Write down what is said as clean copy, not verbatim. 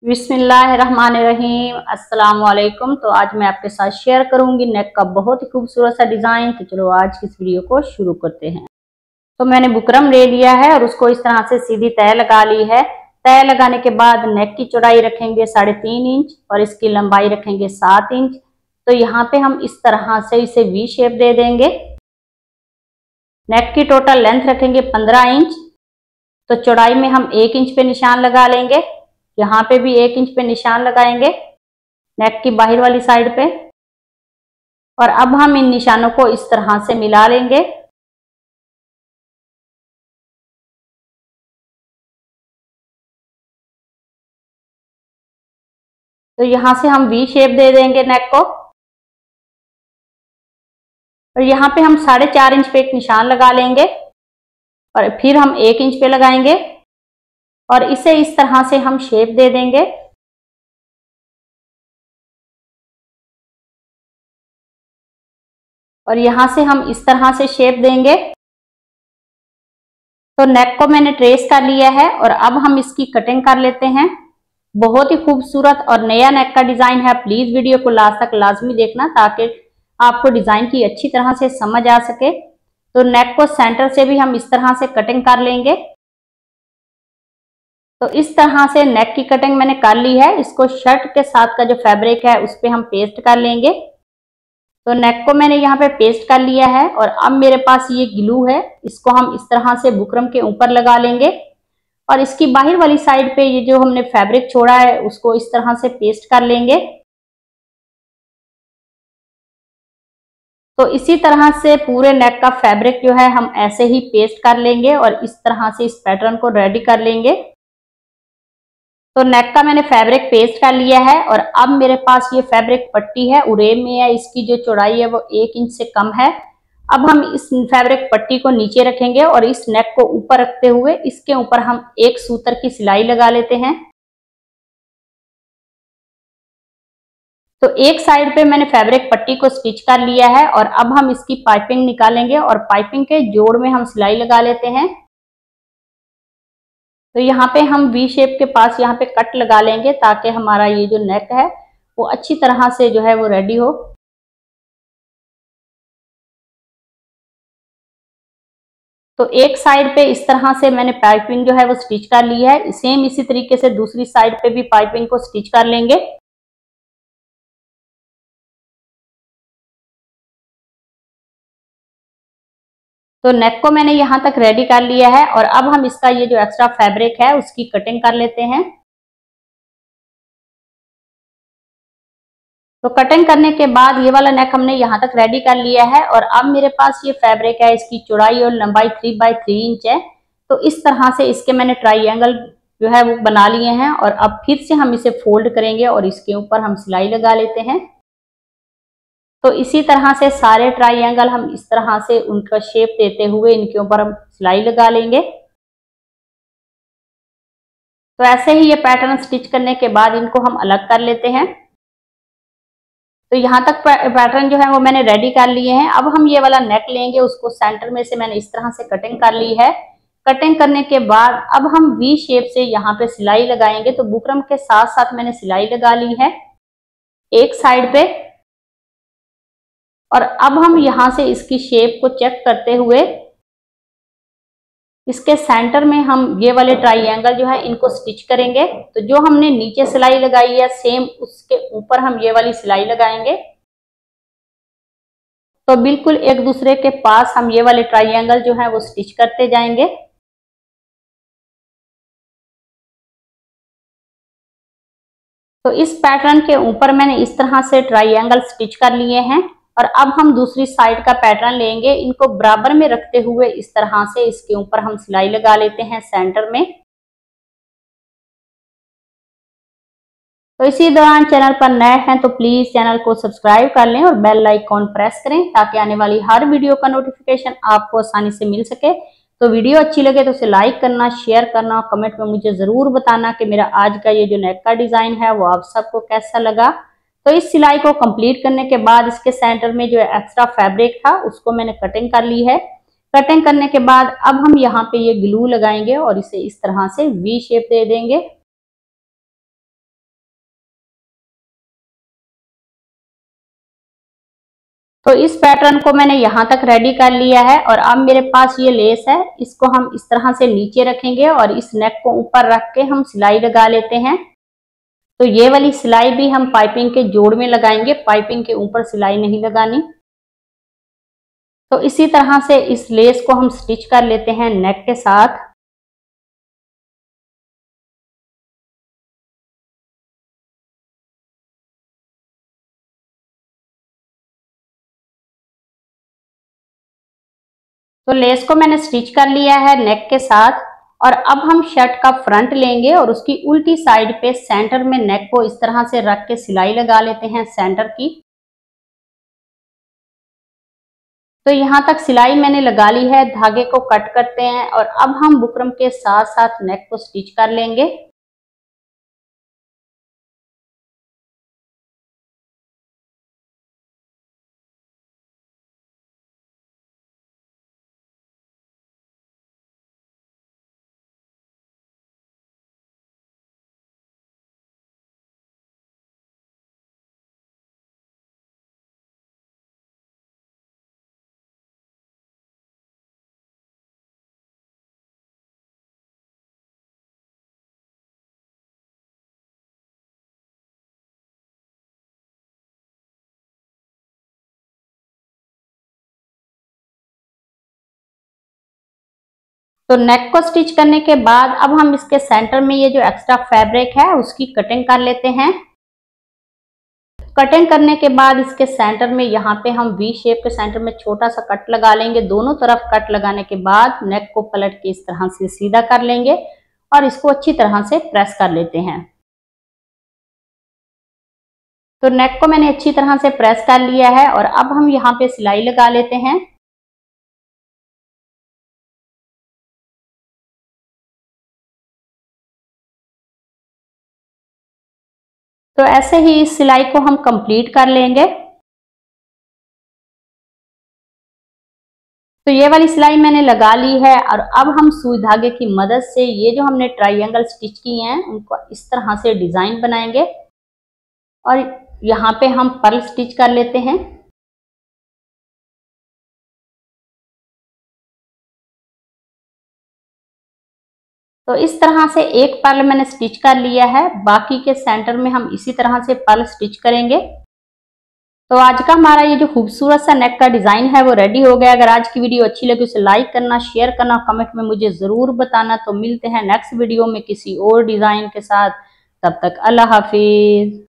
बिस्मिल्लाहिर्रहमानिर्रहीम। अस्सलाम वालेकुम। तो आज मैं आपके साथ शेयर करूंगी नेक का बहुत ही खूबसूरत सा डिज़ाइन। तो चलो आज की इस वीडियो को शुरू करते हैं। तो मैंने बुकरम ले लिया है और उसको इस तरह से सीधी तय लगा ली है। तय लगाने के बाद नेक की चौड़ाई रखेंगे 3.5 इंच और इसकी लंबाई रखेंगे 7 इंच। तो यहाँ पे हम इस तरह से इसे वी शेप दे देंगे। नेक की टोटल लेंथ रखेंगे 15 इंच। तो चौड़ाई में हम 1 इंच पे निशान लगा लेंगे। यहाँ पे भी 1 इंच पे निशान लगाएंगे नेक की बाहर वाली साइड पे। और अब हम इन निशानों को इस तरह से मिला लेंगे। तो यहाँ से हम वी शेप दे देंगे नेक को। और यहाँ पे हम 4.5 इंच पे एक निशान लगा लेंगे और फिर हम 1 इंच पे लगाएंगे और इसे इस तरह से हम शेप दे देंगे। और यहाँ से हम इस तरह से शेप देंगे। तो नेक को मैंने ट्रेस कर लिया है और अब हम इसकी कटिंग कर लेते हैं। बहुत ही खूबसूरत और नया नेक का डिजाइन है। प्लीज वीडियो को लास्ट तक लाजमी देखना ताकि आपको डिजाइन की अच्छी तरह से समझ आ सके। तो नेक को सेंटर से भी हम इस तरह से कटिंग कर लेंगे। तो इस तरह से नेक की कटिंग मैंने कर ली है। इसको शर्ट के साथ का जो फैब्रिक है उस पर हम पेस्ट कर लेंगे। तो नेक को मैंने यहाँ पे पेस्ट कर लिया है और अब मेरे पास ये ग्लू है। इसको हम इस तरह से बुकरम के ऊपर लगा लेंगे और इसकी बाहर वाली साइड पे ये जो हमने फैब्रिक छोड़ा है उसको इस तरह से पेस्ट कर लेंगे। तो इसी तरह से पूरे नेक का फैब्रिक जो है हम ऐसे ही पेस्ट कर लेंगे और इस तरह से इस पैटर्न को रेडी कर लेंगे। तो नेक का मैंने फैब्रिक पेस्ट कर लिया है और अब मेरे पास ये फैब्रिक पट्टी है, उरेम में है। इसकी जो चौड़ाई है वो 1 इंच से कम है। अब हम इस फैब्रिक पट्टी को नीचे रखेंगे और इस नेक को ऊपर रखते हुए इसके ऊपर हम एक सूतर की सिलाई लगा लेते हैं। तो एक साइड पे मैंने फैब्रिक पट्टी को स्टिच कर लिया है और अब हम इसकी पाइपिंग निकालेंगे और पाइपिंग के जोड़ में हम सिलाई लगा लेते हैं। तो यहाँ पे हम वी शेप के पास यहाँ पे कट लगा लेंगे ताकि हमारा ये जो नेक है वो अच्छी तरह से जो है वो रेडी हो। तो एक साइड पे इस तरह से मैंने पाइपिंग जो है वो स्टिच कर ली है। सेम इसी तरीके से दूसरी साइड पे भी पाइपिंग को स्टिच कर लेंगे। तो नेक को मैंने यहाँ तक रेडी कर लिया है और अब हम इसका ये जो एक्स्ट्रा फैब्रिक है उसकी कटिंग कर लेते हैं। तो कटिंग करने के बाद ये वाला नेक हमने यहाँ तक रेडी कर लिया है और अब मेरे पास ये फैब्रिक है। इसकी चौड़ाई और लंबाई 3x3 इंच है। तो इस तरह से इसके मैंने ट्राइएंगल जो है वो बना लिए हैं और अब फिर से हम इसे फोल्ड करेंगे और इसके ऊपर हम सिलाई लगा लेते हैं। तो इसी तरह से सारे ट्राइएंगल हम इस तरह से उनका शेप देते हुए इनके ऊपर हम सिलाई लगा लेंगे। तो ऐसे ही ये पैटर्न स्टिच करने के बाद इनको हम अलग कर लेते हैं। तो यहाँ तक पैटर्न जो है वो मैंने रेडी कर लिए हैं। अब हम ये वाला नेक लेंगे, उसको सेंटर में से मैंने इस तरह से कटिंग कर ली है। कटिंग करने के बाद अब हम वी शेप से यहाँ पे सिलाई लगाएंगे। तो बुकरम के साथ साथ मैंने सिलाई लगा ली है एक साइड पे। और अब हम यहाँ से इसकी शेप को चेक करते हुए इसके सेंटर में हम ये वाले ट्राइएंगल जो है इनको स्टिच करेंगे। तो जो हमने नीचे सिलाई लगाई है सेम उसके ऊपर हम ये वाली सिलाई लगाएंगे। तो बिल्कुल एक दूसरे के पास हम ये वाले ट्राइएंगल जो है वो स्टिच करते जाएंगे। तो इस पैटर्न के ऊपर मैंने इस तरह से ट्राइएंगल स्टिच कर लिए हैं और अब हम दूसरी साइड का पैटर्न लेंगे। इनको बराबर में रखते हुए इस तरह से इसके ऊपर हम सिलाई लगा लेते हैं सेंटर में। तो इसी दौरान चैनल पर नए हैं तो प्लीज चैनल को सब्सक्राइब कर लें और बेल आइकॉन प्रेस करें ताकि आने वाली हर वीडियो का नोटिफिकेशन आपको आसानी से मिल सके। तो वीडियो अच्छी लगे तो उसे लाइक करना, शेयर करना और कमेंट में मुझे जरूर बताना कि मेरा आज का ये जो नेक का डिजाइन है वो आप सबको कैसा लगा। तो इस सिलाई को कंप्लीट करने के बाद इसके सेंटर में जो एक्स्ट्रा फैब्रिक था उसको मैंने कटिंग कर ली है। कटिंग करने के बाद अब हम यहाँ पे ये ग्लू लगाएंगे और इसे इस तरह से वी शेप दे देंगे। तो इस पैटर्न को मैंने यहाँ तक रेडी कर लिया है और अब मेरे पास ये लेस है, इसको हम इस तरह से नीचे रखेंगे और इस नेक को ऊपर रख के हम सिलाई लगा लेते हैं। तो ये वाली सिलाई भी हम पाइपिंग के जोड़ में लगाएंगे, पाइपिंग के ऊपर सिलाई नहीं लगानी। तो इसी तरह से इस लेस को हम स्टिच कर लेते हैं नेक के साथ। तो लेस को मैंने स्टिच कर लिया है नेक के साथ और अब हम शर्ट का फ्रंट लेंगे और उसकी उल्टी साइड पे सेंटर में नेक को इस तरह से रख के सिलाई लगा लेते हैं सेंटर की। तो यहाँ तक सिलाई मैंने लगा ली है, धागे को कट करते हैं और अब हम बुकरम के साथ साथ नेक को स्टिच कर लेंगे। तो नेक को स्टिच करने के बाद अब हम इसके सेंटर में ये जो एक्स्ट्रा फैब्रिक है उसकी कटिंग कर लेते हैं। कटिंग करने के बाद इसके सेंटर में यहाँ पे हम वी शेप के सेंटर में छोटा सा कट लगा लेंगे। दोनों तरफ कट लगाने के बाद नेक को पलट के इस तरह से सीधा कर लेंगे और इसको अच्छी तरह से प्रेस कर लेते हैं। तो नेक को मैंने अच्छी तरह से प्रेस कर लिया है और अब हम यहाँ पे सिलाई लगा लेते हैं। तो ऐसे ही इस सिलाई को हम कंप्लीट कर लेंगे। तो ये वाली सिलाई मैंने लगा ली है और अब हम सुई धागे की मदद से ये जो हमने ट्रायंगल स्टिच किए हैं उनको इस तरह से डिजाइन बनाएंगे और यहाँ पे हम पर्ल स्टिच कर लेते हैं। तो इस तरह से एक पर्ल मैंने स्टिच कर लिया है, बाकी के सेंटर में हम इसी तरह से पर्ल स्टिच करेंगे। तो आज का हमारा ये जो खूबसूरत सा नेक का डिजाइन है वो रेडी हो गया। अगर आज की वीडियो अच्छी लगी उसे लाइक करना, शेयर करना, कमेंट में मुझे जरूर बताना। तो मिलते हैं नेक्स्ट वीडियो में किसी और डिजाइन के साथ। तब तक अल्लाह हाफिज।